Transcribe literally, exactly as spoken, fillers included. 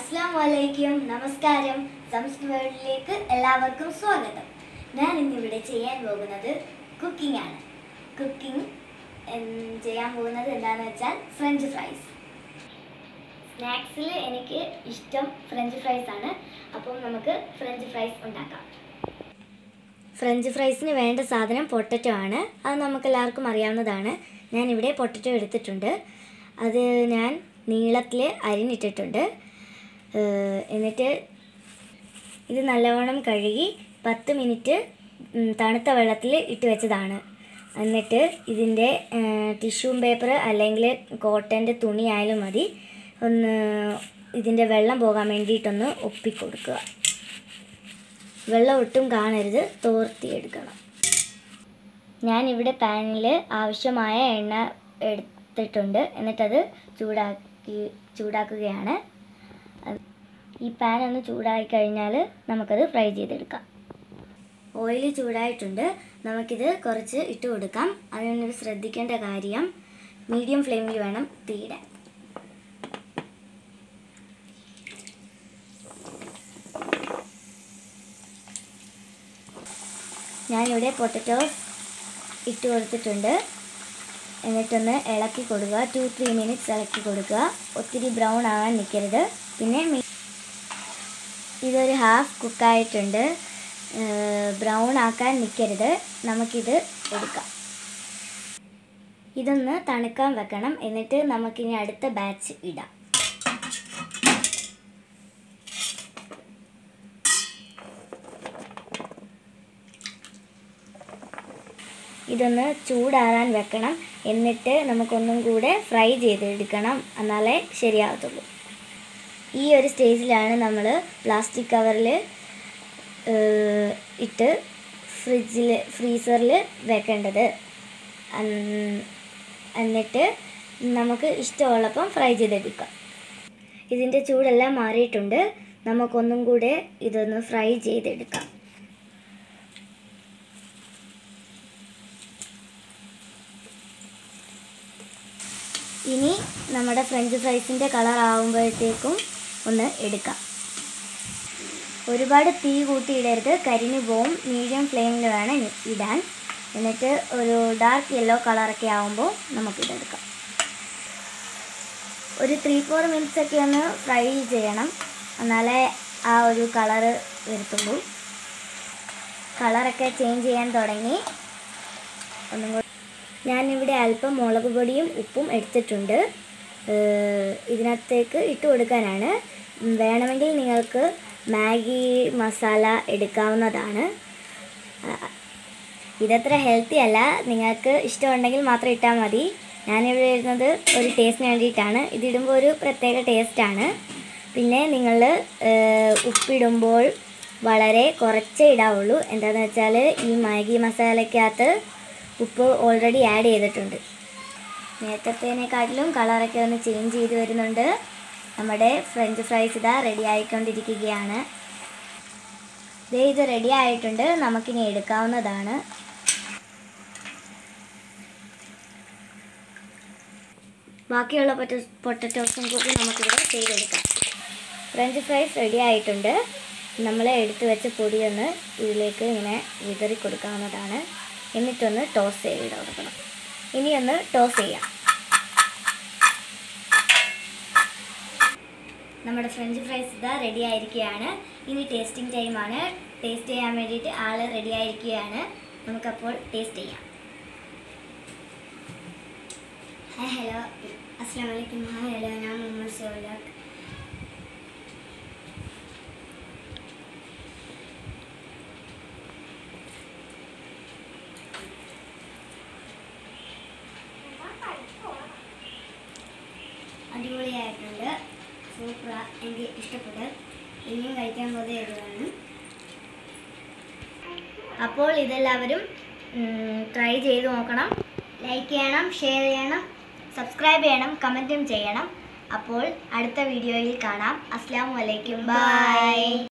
അസ്സലാമുഅലൈക്കും നമസ്കാരം സംസ്കൃത വേൾഡിലേക്ക് എല്ലാവർക്കും സ്വാഗതം. ഞാൻ ഇന്നിവിടെ ചെയ്യാൻ പോകുന്നത് കുക്കിംഗ് ആണ്. കുക്കിംഗ് ചെയ്യാൻ പോകുന്നത് എന്താണെന്ന് വെച്ചാൽ ഫ്രഞ്ച് ഫ്രൈസ്. സ്നാക്സിൽ എനിക്ക് ഇഷ്ടം ഫ്രഞ്ച് ഫ്രൈസ് ആണ്. അപ്പം നമുക്ക് ഫ്രഞ്ച് ഫ്രൈസ് ഉണ്ടാക്കാം. ഫ്രഞ്ച് ഫ്രൈസിന് വേണ്ട സാധനം പൊട്ടറ്റോ ആണ്. അത് നമുക്കെല്ലാവർക്കും അറിയാവുന്നതാണ്. ഞാനിവിടെ പൊട്ടറ്റോ എടുത്തിട്ടുണ്ട്. അത് ഞാൻ നീളത്തിൽ അരിഞ്ഞിട്ടിട്ടുണ്ട്. എന്നിട്ട് ഇത് നല്ലവണ്ണം കഴുകി പത്ത് മിനിറ്റ് തണുത്ത വെള്ളത്തിൽ ഇട്ട് വെച്ചതാണ്. എന്നിട്ട് ഇതിൻ്റെ ടിഷ്യൂ പേപ്പർ അല്ലെങ്കിൽ കോട്ടൻ്റെ തുണി ആയാലും മതി, ഒന്ന് ഇതിൻ്റെ വെള്ളം പോകാൻ വേണ്ടിയിട്ടൊന്ന് ഒപ്പിക്കൊടുക്കുക. വെള്ളം ഒട്ടും കാണരുത്, തോർത്തിയെടുക്കണം. ഞാനിവിടെ പാനിൽ ആവശ്യമായ എണ്ണ എടുത്തിട്ടുണ്ട്. എന്നിട്ടത് ചൂടാക്കി ചൂടാക്കുകയാണ്. ഈ പാൻ ഒന്ന് ചൂടായി കഴിഞ്ഞാൽ നമുക്കത് ഫ്രൈ ചെയ്തെടുക്കാം. ഓയിൽ ചൂടായിട്ടുണ്ട്. നമുക്കിത് കുറച്ച് ഇട്ട് കൊടുക്കാം. അതിനൊരു ശ്രദ്ധിക്കേണ്ട കാര്യം, മീഡിയം ഫ്ലെയിമിൽ വേണം തീയിടാൻ. ഞാനിവിടെ പൊട്ടറ്റോസ് ഇട്ട് കൊടുത്തിട്ടുണ്ട്. എന്നിട്ടൊന്ന് ഇളക്കി കൊടുക്കുക. ടു ത്രീ മിനിറ്റ്സ് ഇളക്കി കൊടുക്കുക. ഒത്തിരി ബ്രൗൺ ആകാൻ നിൽക്കരുത്. പിന്നെ ഇതൊരു ഹാഫ് കുക്കായിട്ടുണ്ട്. ബ്രൗൺ ആക്കാൻ നിൽക്കരുത്. നമുക്കിത് എടുക്കാം. ഇതൊന്ന് തണുക്കാൻ വെക്കണം. എന്നിട്ട് നമുക്കിനി അടുത്ത ബാച്ച് ഇടാം. ഇതൊന്ന് ചൂടാറാൻ വെക്കണം. എന്നിട്ട് നമുക്കൊന്നും കൂടെ ഫ്രൈ ചെയ്തെടുക്കണം. എന്നാലേ ശരിയാകത്തുള്ളൂ. ഈ ഒരു സ്റ്റേജിലാണ് നമ്മൾ പ്ലാസ്റ്റിക് കവറിൽ ഇട്ട് ഫ്രിഡ്ജിൽ ഫ്രീസറിൽ വെക്കേണ്ടത്. എന്നിട്ട് നമുക്ക് ഇഷ്ടമുള്ളപ്പം ഫ്രൈ ചെയ്തെടുക്കാം. ഇതിൻ്റെ ചൂടെല്ലാം മാറിയിട്ടുണ്ട്. നമുക്കൊന്നും കൂടെ ഇതൊന്ന് ഫ്രൈ ചെയ്തെടുക്കാം. ഇനി നമ്മുടെ ഫ്രഞ്ച് ഫ്രൈസിൻ്റെ കളർ ആകുമ്പോഴത്തേക്കും ഒന്ന് എടുക്കാം. ഒരുപാട് തീ കൂട്ടിയിടരുത്, കരിഞ്ഞു പോവും. മീഡിയം ഫ്ലെയിമിൽ വേണം ഇടാൻ. എന്നിട്ട് ഒരു ഡാർക്ക് യെല്ലോ കളറൊക്കെ ആകുമ്പോൾ നമുക്കിതെടുക്കാം. ഒരു ത്രീ ഫോർ മിനിറ്റ്സ് ഒക്കെ ഒന്ന് ഫ്രൈ ചെയ്യണം. എന്നാലേ ആ ഒരു കളറ് വരുത്തുള്ളൂ. കളറൊക്കെ ചേഞ്ച് ചെയ്യാൻ തുടങ്ങി. ഒന്നും കൂടി ഞാനിവിടെ അല്പം മുളക് പൊടിയും ഉപ്പും എടുത്തിട്ടുണ്ട്. ഇതിനകത്തേക്ക് ഇട്ട് കൊടുക്കാനാണ്. വേണമെങ്കിൽ നിങ്ങൾക്ക് മാഗി മസാല എടുക്കാവുന്നതാണ്. ഇതത്ര ഹെൽത്തി അല്ല. നിങ്ങൾക്ക് ഇഷ്ടമുണ്ടെങ്കിൽ മാത്രം ഇട്ടാൽ മതി. ഞാനിവിടെ ഇടുന്നത് ഒരു ടേസ്റ്റിന് വേണ്ടിയിട്ടാണ്. ഇതിടുമ്പോൾ ഒരു പ്രത്യേക ടേസ്റ്റാണ്. പിന്നെ നിങ്ങൾ ഉപ്പിടുമ്പോൾ വളരെ കുറച്ചേ ഇടാവുള്ളൂ. എന്താണെന്ന് വെച്ചാൽ ഈ മാഗി മസാലയ്ക്കകത്ത് ഉപ്പ് ഓൾറെഡി ആഡ് ചെയ്തിട്ടുണ്ട്. നേരത്തേനേക്കാട്ടിലും കളറൊക്കെ ഒന്ന് ചേഞ്ച് ചെയ്ത് വരുന്നുണ്ട്. നമ്മുടെ ഫ്രഞ്ച് ഫ്രൈസ് ഇതാ റെഡി ആയിക്കൊണ്ടിരിക്കുകയാണ്. ദേ ഇത് റെഡി ആയിട്ടുണ്ട്. നമുക്കിനി എടുക്കാവുന്നതാണ്. ബാക്കിയുള്ള പൊട്ട പൊട്ടറ്റോസും കൂടി നമുക്കിവിടെ ചെയ്തെടുക്കാം. ഫ്രഞ്ച് ഫ്രൈസ് റെഡി ആയിട്ടുണ്ട്. നമ്മൾ എടുത്തു വെച്ച പൊടിയൊന്ന് ഇതിലേക്ക് ഇങ്ങനെ വിതറി കൊടുക്കാവുന്നതാണ്. എന്നിട്ടൊന്ന് ടോസ് ചെയ്ത് കൊടുക്കണം. ഇനിയൊന്ന് ടോസ് ചെയ്യാം. നമ്മുടെ ഫ്രഞ്ച് ഫ്രൈസ് ഇതാ റെഡി ആയിരിക്കുകയാണ്. ഇനി ടേസ്റ്റിംഗ് ടൈമാണ്. ടേസ്റ്റ് ചെയ്യാൻ വേണ്ടിയിട്ട് ആൾ റെഡി ആയിരിക്കുകയാണ്. നമുക്കപ്പോൾ ടേസ്റ്റ് ചെയ്യാം. ഹായ് ഹലോ അസ്സലാമു അലൈക്കും. ഹായ് ഹലോ ഞാൻ മുഹമ്മദ് സൗലാഖ്. അടിപൊളിയായിട്ടുണ്ട്. സൂപ്പറാ. എനിക്ക് ഇഷ്ടപ്പെട്ടു. ഇനിയും കഴിക്കാൻ പോകുന്നതാണ്. അപ്പോൾ ഇതെല്ലാവരും ട്രൈ ചെയ്ത് നോക്കണം. ലൈക്ക് ചെയ്യണം, ഷെയർ ചെയ്യണം, സബ്സ്ക്രൈബ് ചെയ്യണം, കമൻറ്റും ചെയ്യണം. അപ്പോൾ അടുത്ത വീഡിയോയിൽ കാണാം. അസ്സലാമു അലൈക്കും. ബൈ.